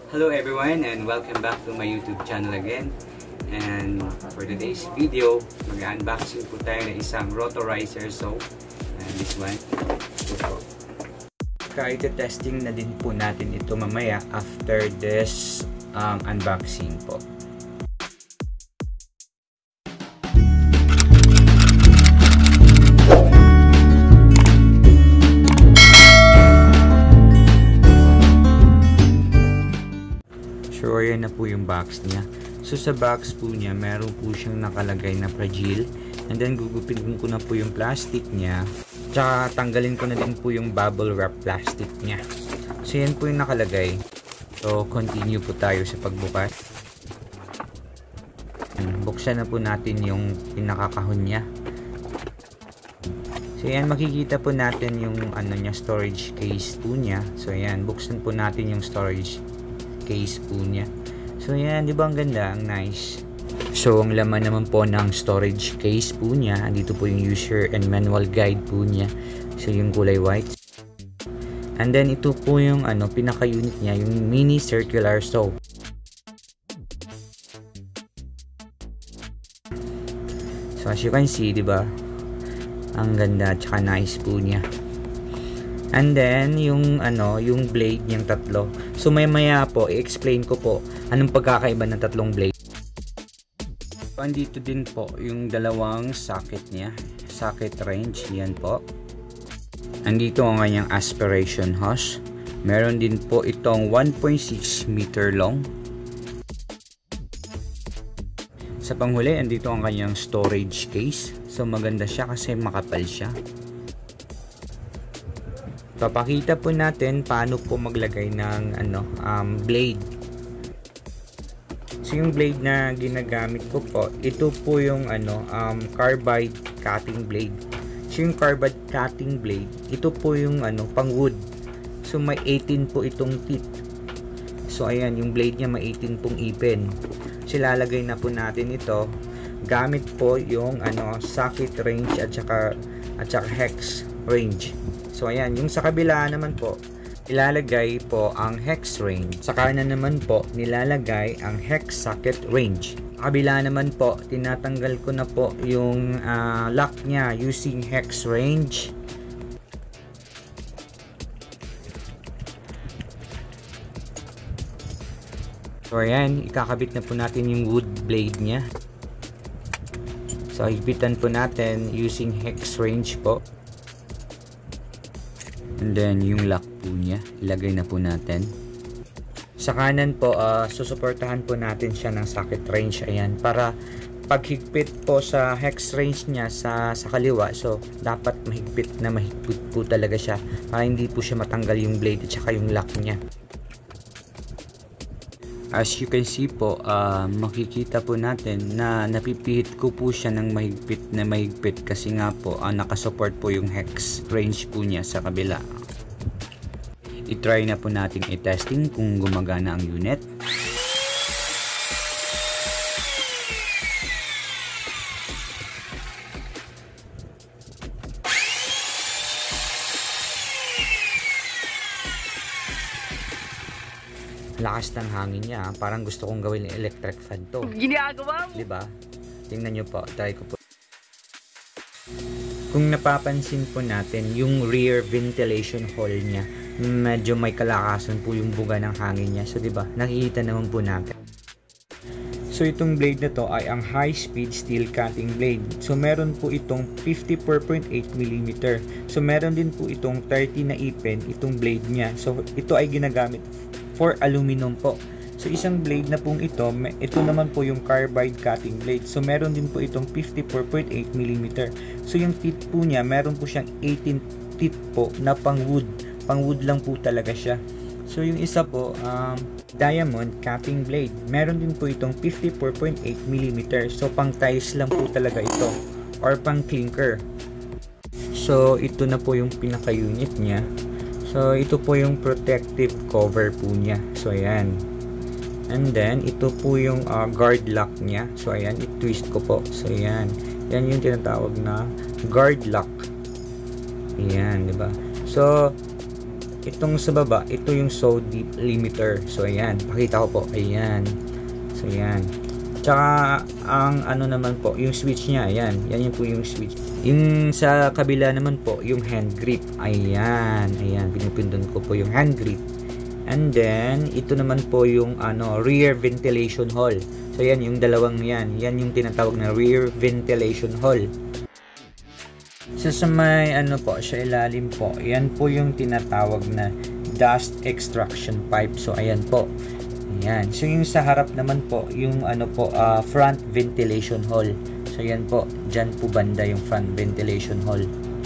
Hello everyone and welcome back to my YouTube channel again. And for today's video, mag-unboxing po tayo ng isang rotorizer soap. And this one, ito. Testing na din po natin ito mamaya after this unboxing po. So, ayan na po yung box niya. So, sa box po niya, meron po siyang nakalagay na Fragile. And then, gugupin ko na po yung plastic niya. Tsaka, tanggalin ko na din po yung bubble wrap plastic niya. So, yan po yung nakalagay. So, continue po tayo sa pagbukas. Buksan na po natin yung pinakakahon niya. So, yan, makikita po natin yung niya, storage case po niya. So, yan, buksan po natin yung storage case po niya. So yan, di ba ang ganda, ang nice. So ang laman naman po ng storage case po niya, dito po yung user and manual guide po niya. So yung kulay white. And then ito po yung pinaka-unit niya, yung mini circular soap. So as you can see, di ba? Ang ganda at saka nice po niya. And then, yung blade niyang tatlo. So, maya po, i-explain ko po anong pagkakaiba ng tatlong blade. So, andito din po yung dalawang socket niya. Socket range, yan po. Andito ang kanyang aspiration hose. Meron din po itong 1.6 meter long. Sa panghuli, andito ang kanyang storage case. So, maganda siya kasi makapal siya. Papakita po natin paano po maglagay ng blade. So yung blade na ginagamit ko po, ito po yung carbide cutting blade. So yung carbide cutting blade, ito po yung pang wood. So may 18 po itong teeth. So ayan, yung blade niya may 18 pong ipin. So lalagay na po natin ito gamit po yung socket range at saka hex range. So ayan, yung sa kabila naman po, ilalagay po ang hex range. Sa kanan naman po, nilalagay ang hex socket range. Sa kabila naman po, tinatanggal ko na po yung lock niya using hex range. So ayan, ikakabit na po natin yung wood blade niya. So higpitan po natin using hex range po. And then yung lock po niya, ilagay na po natin. Sa kanan po, susuportahan po natin siya ng socket range. Ayan, para paghigpit po sa hex range niya sa kaliwa. So, dapat mahigpit po talaga siya para hindi po siya matanggal yung blade at saka yung lock niya. As you can see po, makikita po natin na napipihit ko po siya ng mahigpit kasi nga po nakasupport po yung hex range po niya sa kabila. I-try na po natin i-testing kung gumagana ang unit. Lakas ng hangin niya, parang gusto kong gawin ng electric fan to. Ginagawa mo, diba? Tingnan nyo po, try ko po. Kung napapansin po natin, yung rear ventilation hole niya, medyo may kalakasan po yung buga ng hangin niya. So diba, nakikita naman po natin. So itong blade na to ay ang high speed steel cutting blade. So meron po itong 54.8 mm. So meron din po itong 30 na ipin itong blade niya. So ito ay ginagamit for aluminum po. So isang blade na pong ito naman po yung carbide cutting blade. So meron din po itong 54.8 mm. So yung teeth po niya, meron po siyang 18 teeth po na pang wood. Pang wood lang po talaga siya. So yung isa po, diamond cutting blade. Meron din po itong 54.8 mm. So pang tiles lang po talaga ito or pang clinker. So ito na po yung pinaka-unit niya. So, ito po yung protective cover po niya. So, ayan. And then, ito po yung guard lock niya. So, ayan. I-twist ko po. So, ayan. Yan yung tinatawag na guard lock. Ayan, diba? So, Itong sa baba, ito yung so deep limiter. So ayan, pakita ko po, ayan. So ayan. Tsaka ang ano naman po, yung switch niya, ayan. Yan yung po yung switch. Yung sa kabila naman po, yung hand grip. Ayan, ayan, pinipindon ko po yung hand grip. And then, ito naman po yung rear ventilation hole. So yan, yung dalawang yan. Yan yung tinatawag na rear ventilation hole. So sa may po, sa ilalim po, yan po yung tinatawag na dust extraction pipe. So ayan po. Ayan. So yung sa harap naman po, yung front ventilation hole. So yan po, dyan po banda yung front ventilation hole.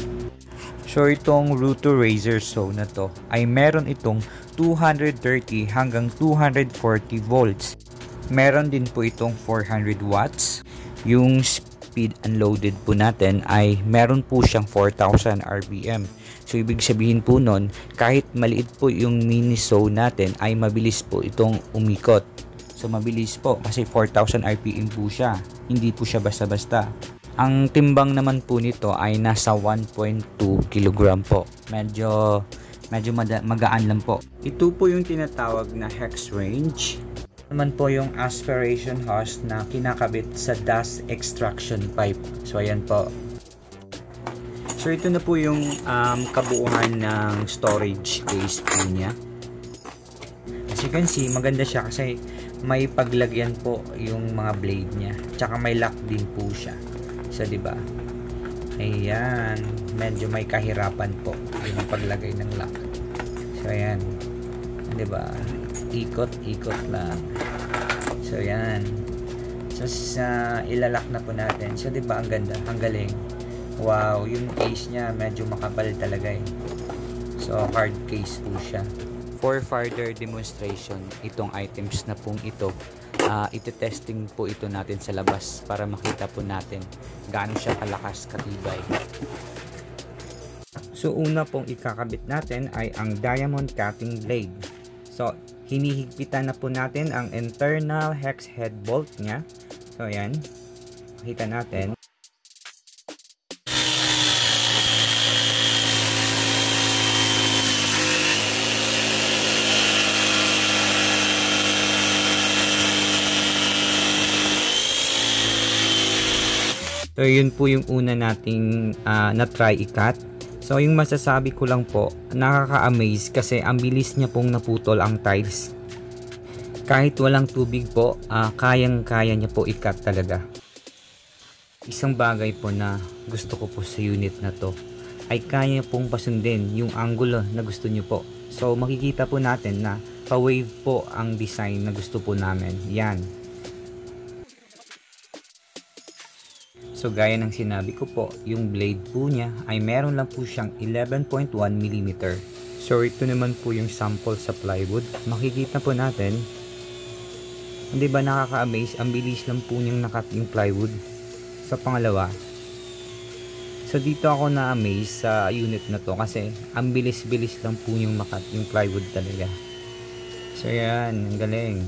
So itong Ruto Razor Saw na to ay meron itong 230 hanggang 240 volts. Meron din po itong 400 watts. Yung speed unloaded po natin ay meron po siyang 4,000 RPM. So ibig sabihin po nun, kahit maliit po yung mini saw natin ay mabilis po itong umikot. So mabilis po kasi 4,000 RPM po siya. Hindi po siya basta-basta. Ang timbang naman po nito ay nasa 1.2 kg po. Medyo magaan lang po. Ito po yung tinatawag na hex range. Naman po yung aspiration hose na kinakabit sa dust extraction pipe. So ayan po. So ito na po yung kabuuan ng storage case po niya. As you can see, maganda siya kasi may paglagyan po yung mga blade niya. Tsaka may lock din po siya. So diba? Ayan, medyo may kahirapan po yung paglagay ng lock. So ayan. Diba? Ikot lang. So yan. So ilalak na po natin. So diba ang ganda, ang galing. Wow, yung case niya medyo makapal talaga eh. So hard case po siya. For further demonstration, itong items na pong ito, iti-testing po ito natin sa labas para makita po natin gaano siya kalakas, katibay. So una pong ikakabit natin ay ang diamond cutting blade. So hinihigpitan na po natin ang internal hex head bolt niya. So ayan, makita natin. So yun po yung una nating na-try i-cut. So yung masasabi ko lang po, nakaka-amaze kasi ang bilis niya pong naputol ang tiles. Kahit walang tubig po, kayang-kaya niya po i-cut talaga. Isang bagay po na gusto ko po sa unit na to ay kaya pong pasundin yung angulo na gusto niyo po. So makikita po natin na pa-wave po ang design na gusto po namin. Yan. So gaya ng sinabi ko po, yung blade po niya ay meron lang po siyang 11.1 mm. So ito naman po yung sample sa plywood. Makikita po natin, hindi ba nakaka-amaze? Ang bilis lang po niyang nakat yung plywood. Sa pangalawa, so dito ako na-amaze sa unit na to kasi ang bilis-bilis lang po yung makat yung plywood talaga. So yan, ang galing.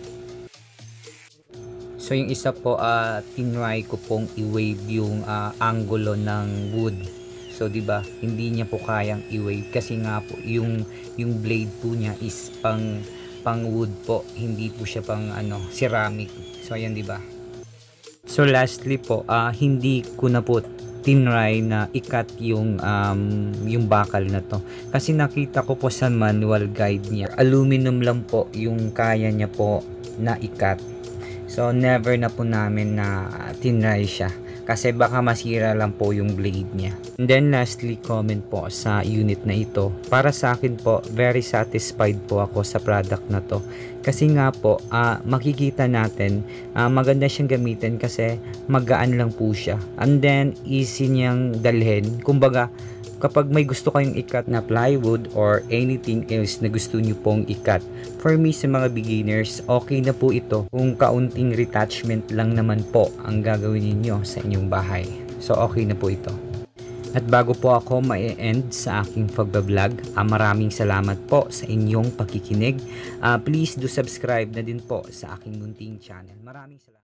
So yung isa po, tinry ko pong i-wave yung angulo ng wood. So 'di ba, hindi niya po kayang i-wave kasi nga po yung blade po niya is pang wood po, hindi po siya pang ceramic. So ayan 'di ba. So lastly po, hindi ko na po tinry na i-cut yung bakal na to kasi nakita ko po sa manual guide niya, aluminum lang po yung kaya niya po na i-cut. So never na po namin na tinry siya kasi baka masira lang po yung blade niya. And then lastly, comment po sa unit na ito. Para sa akin po, very satisfied po ako sa product na to. Kasi nga po, makikita natin, maganda siyang gamitin kasi magaan lang po siya. And then easy niyang dalhin. Kumbaga, kapag may gusto kayong i-cut na plywood or anything else na gusto nyo pong i-cut, for me sa mga beginners, okay na po ito kung kaunting retouchment lang naman po ang gagawin niyo sa inyong bahay. So okay na po ito. At bago po ako ma-end sa aking pagbablog, maraming salamat po sa inyong pakikinig. Please do subscribe na din po sa aking munting channel. Maraming salamat.